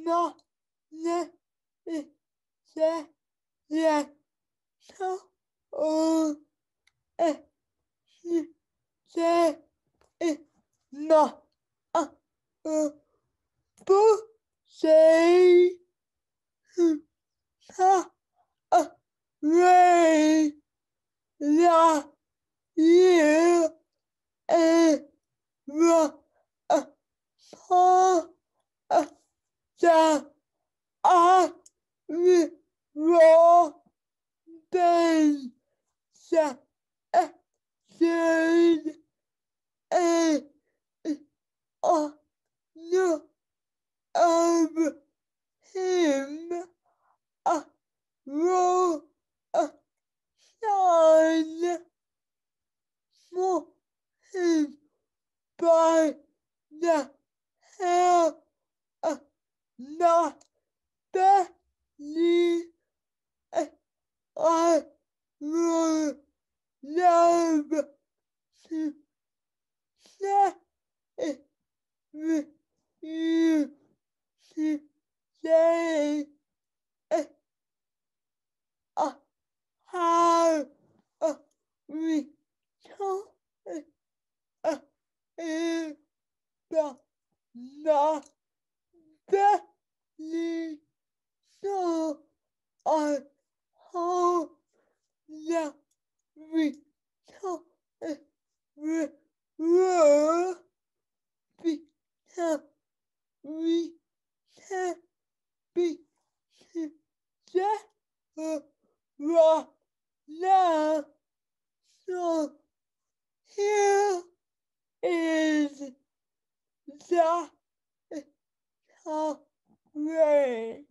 not the yeah so the not a bu say ha a ray la you a ra a pa a da a ro ben sa a third a no of him a ro a son for him by the hair not believe I will love to say with you today. How we talk in the not believe so I hope that we talk will become we can be together right now. So here is the Causeway.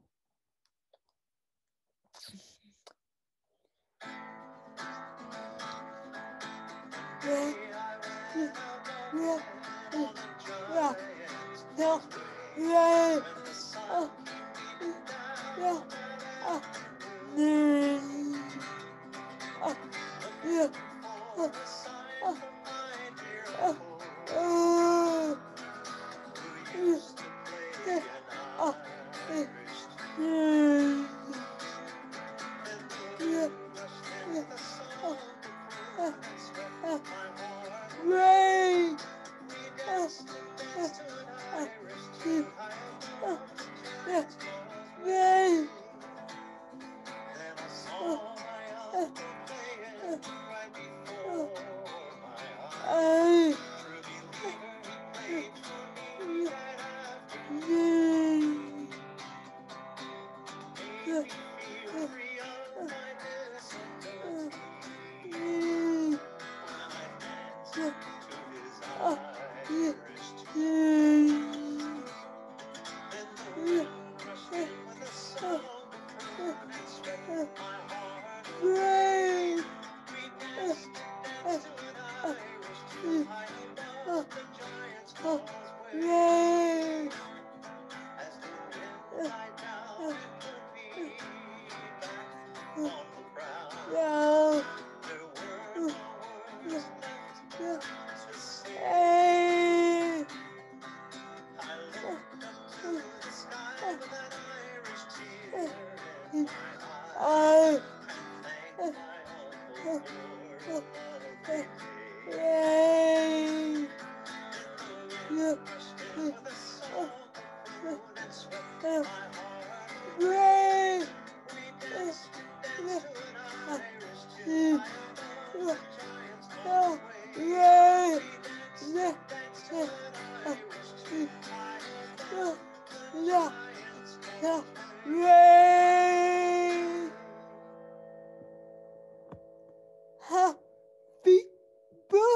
Happy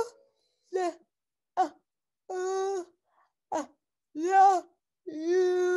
birthday! I love you.